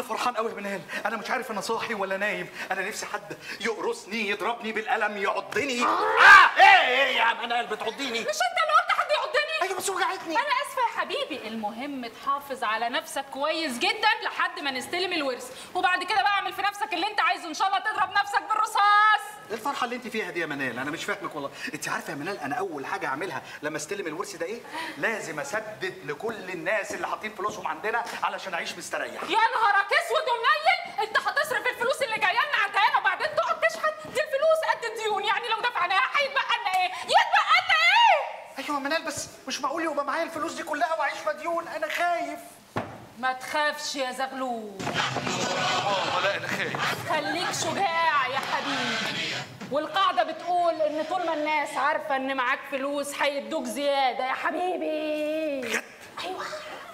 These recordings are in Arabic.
فرحان قوي يا منال، انا مش عارف انا صاحي ولا نايم، انا نفسي حد يقرصني يضربني بالقلم يعضني. ايه يا منال بتعضيني؟ مش انت اللي قلت حد يعضني؟ ايوه بس وجعتني. انا اسفه يا حبيبي، المهم تحافظ على نفسك كويس جدا لحد ما نستلم الورث، وبعد كده بقى اعمل في نفسك اللي انت عايزه، ان شاء الله تضرب نفسك بالرصاص. ايه الفرحه اللي انت فيها دي يا منال؟ انا مش فاهمك والله. انت عارفه يا منال انا اول حاجه اعملها لما استلم الورث ده ايه؟ لازم اسدد لكل الناس اللي حاطين فلوسهم عندنا علشان اعيش مستريح. يا نهارك اسود ومنيل، انت هتصرف الفلوس اللي جايه لنا عندنا وبعدين تقعد تشحت؟ دي الفلوس قد الديون، يعني لو دفعناها هيتبقى لنا ايه؟ يتبقى لنا ايه؟ ايوه يا منال بس مش معقول يبقى معايا الفلوس دي كلها واعيش مديون، انا خايف. ما تخافش يا زغلول. لا انا خايف. خليك شجاع يا حبيبي، والقاعدة بتقول إن طول ما الناس عارفة إن معاك فلوس هيدوك زيادة يا حبيبي. بجد؟ أيوه.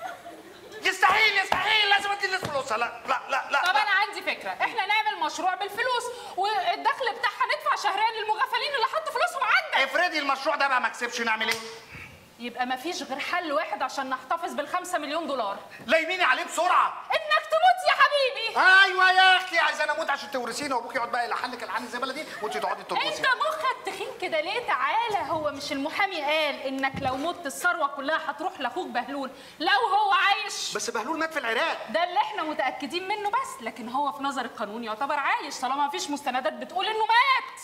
يستحيل لازم ادي الناس فلوسها. لا طب أنا عندي فكرة، إحنا نعمل مشروع بالفلوس والدخل بتاعها ندفع شهريا للمغفلين اللي حطوا فلوسهم عندك. افرضي المشروع ده بقى ما كسبش، نعمل ايه؟ يبقى مفيش غير حل واحد عشان نحتفظ بال5 مليون دولار. لايميني عليه بسرعه. إنك تموت يا حبيبي. ايوه يا اختي، عايزه انا اموت عشان تورثيني وابوك يقعد بقى يلحنك الحن زي بلدي وانت تقعدي ترقصي. انت مخك تخين كده ليه؟ تعالى، هو مش المحامي قال انك لو مت الثروه كلها هتروح لاخوك بهلول لو هو عايش؟ بس بهلول مات في العراق. ده اللي احنا متاكدين منه، بس لكن هو في نظر القانون يعتبر عايش طالما مفيش مستندات بتقول انه مات.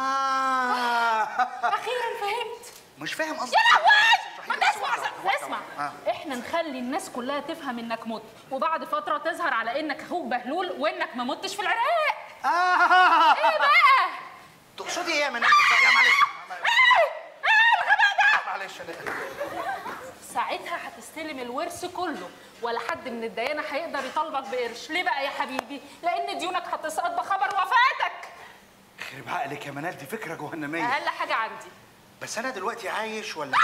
اخيرا فهمت. مش فاهم قصدي. يا لهوي، ما اسمع. احنا نخلي الناس كلها تفهم انك مت، وبعد فتره تظهر على انك اخوك بهلول وانك ما متش في العراق. ايه بقى؟ تقصدي ايه يا منال؟ يا معلش. ايه الغباء ده؟ معلش انا ساعتها هتستلم الورث كله، ولا حد من الديانه هيقدر يطالبك بقرش. ليه بقى يا حبيبي؟ لان ديونك هتسقط بخبر وفاتك. يخرب عقلك يا منال، دي فكره جهنميه. اقل حاجه عندي. بس انا دلوقتي عايش ولا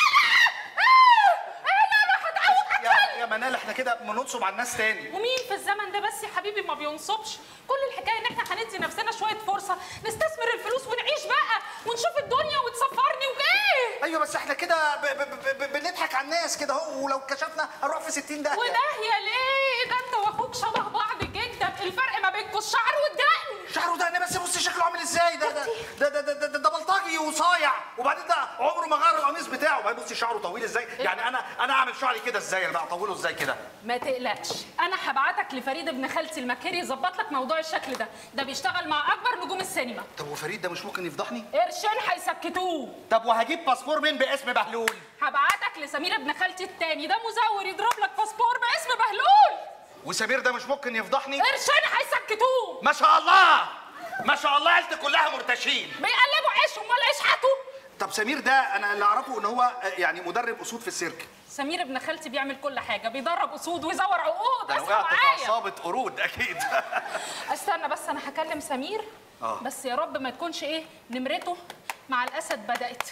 يا منال احنا كده بننصب على الناس تاني. ومين في الزمن ده بس يا حبيبي ما بينصبش؟ كل الحكايه ان احنا هندي نفسنا شويه فرصه نستثمر الفلوس ونعيش بقى ونشوف الدنيا وتصفرني وايه. ايوه بس احنا كده بنضحك على الناس كده اهو، ولو كشفنا هنروح في 60 داهيه. وداهيه ليه؟ ده انت واخوك شبه بعض جدا، الفرق ما بينكم الشعر والدقن. شعره ده بس بصي شكله عامل ازاي. ده بلطجي وصايع، وبعدين ده عمره ما غير القميص بتاعه. وبعدين بصي شعره طويل ازاي، يعني انا اعمل شعري كده ازاي؟ انا بقى اطوله ازاي كده؟ ما تقلقش، انا هبعتك لفريد ابن خالتي المكيري يظبط لك موضوع الشكل ده بيشتغل مع اكبر نجوم السينما. طب وفريد ده مش ممكن يفضحني؟ قرشين هيسكتوه. طب وهجيب باسبور مين باسم بهلول؟ هبعتك لسمير ابن خالتي التاني، ده مزور يضرب لك باسبور باسم بهلول. وسمير ده مش ممكن يفضحني؟ قرشين هيسكتوه. ما شاء الله ما شاء الله، عيلتي كلها مرتشين بيقلبوا عيشهم ولا يشحتوا. طب سمير ده انا اللي اعرفه ان هو يعني مدرب اسود في السيرك. سمير ابن خالتي بيعمل كل حاجه، بيدرب اسود ويزور عقود. ده انا وقعت في عصابه قرود اكيد. استنى بس انا هكلم سمير. بس يا رب ما تكونش ايه نمرته مع الاسد بدات.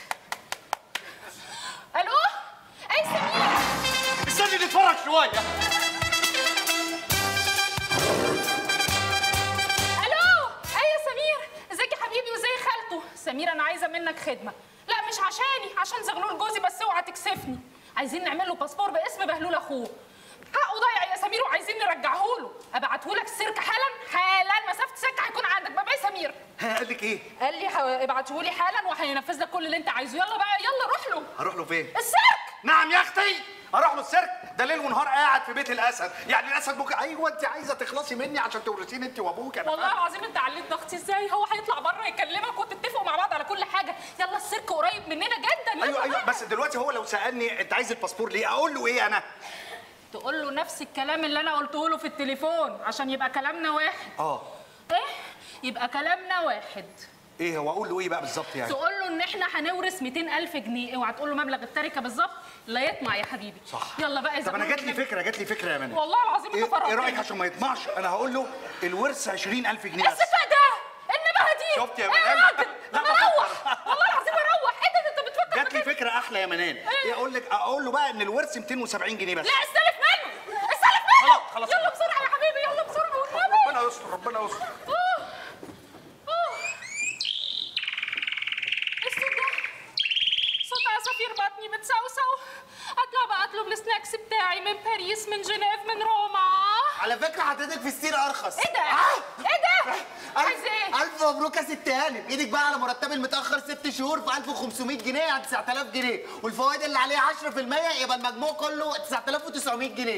الو اي سمير، استني نتفرج شويه. الو اي يا سمير، ازيك يا حبيبي وازاي خالته؟ سمير انا عايزه منك خدمه. لا مش عشاني، عشان زغلول جوزي، بس اوعى تكسفني. عايزين نعمل له باسبور باسم بهلول اخوه. حقه ضايع يا سمير وعايزين نرجعه له. ابعته لك السيرك حالا مسافه السكه هيكون عندك. باي باي سمير. قال لك ايه؟ قال لي ابعته لي حالا وهينفذ لك كل اللي انت عايزه. يلا بقى يلا روح له. هروح له فين؟ السيرك. نعم يا اختي اروح له السيرك؟ ده ليل ونهار قاعد في بيت الاسد، يعني الاسد ممكن. ايوه انت عايزه تخلصي مني عشان تورثيني انت وابوك. والله العظيم انت عليت ضغطي ازاي. هو هيطلع بره يكلمك وتتفقوا مع بعض على كل حاجه. يلا السيرك قريب مننا جدا. ايوه بس دلوقتي هو لو سالني انت عايز الباسبور ليه، اقول له ايه انا؟ تقول له نفس الكلام اللي انا قلته له في التليفون عشان يبقى كلامنا واحد. ايه؟ يبقى كلامنا واحد. ايه هو اقول له ايه بقى بالظبط يعني؟ تقول له ان احنا هنورث 200,000 جنيه، اوعى تقول له مبلغ التركه بالظبط لا يطمع يا حبيبي. صح. يلا بقى. طب انا جات لي فكره يا منى. والله العظيم انت فرحتني. ايه رايك عشان ما يطمعش انا هقول له الورث 20,000 جنيه بس. الصفة ده النبهه دي. شفت يا منال؟ منال؟ لا بروح والله العظيم اروح. انت بتفكر جات لي فكره احلى يا منال. ايه اقول له بقى ان الورث 270 جنيه بس. لا استلف منه استلف منه. خلاص يلا بسرعه يا حبيبي يلا بسرعه والنبي. ربنا يستر ربنا يستر. الصوت ده صوت عصافير بطني بتسوسو. اطلع بقى اطلب السناكس بتاعي من باريس من جنيف من روما. على فكره حضرتك في السير ارخص. ايه ده؟ ايه ده؟ عايز ايه؟ الف مبروك يا ست هانم، ايدك بقى على مرتبي المتاخر 6 شهور في 1500 جنيه يعني 9000 جنيه، والفوائد اللي عليها 10% يبقى المجموع كله 9900 جنيه.